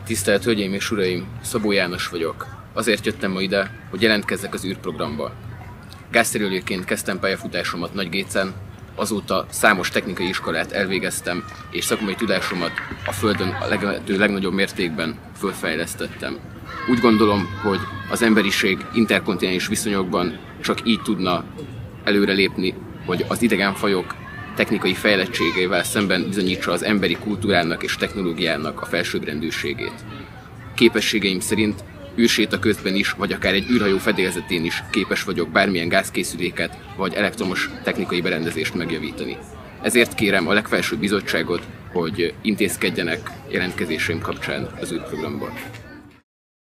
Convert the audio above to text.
Tisztelt Hölgyeim és Uraim, Szabó János vagyok. Azért jöttem ma ide, hogy jelentkezzek az űrprogramba. Gázszerelőként kezdtem pályafutásomat Nagygécen, azóta számos technikai iskolát elvégeztem, és szakmai tudásomat a Földön a lehető legnagyobb mértékben fölfejlesztettem. Úgy gondolom, hogy az emberiség interkontinens viszonyokban csak így tudna előrelépni, hogy az idegenfajok technikai fejlettségével szemben bizonyítsa az emberi kultúrának és technológiának a felsőbbrendűségét. Képességeim szerint űrséta közben is, vagy akár egy űrhajó fedélzetén is képes vagyok bármilyen gázkészüléket vagy elektromos technikai berendezést megjavítani. Ezért kérem a legfelsőbb bizottságot, hogy intézkedjenek jelentkezésem kapcsán az űrprogramba.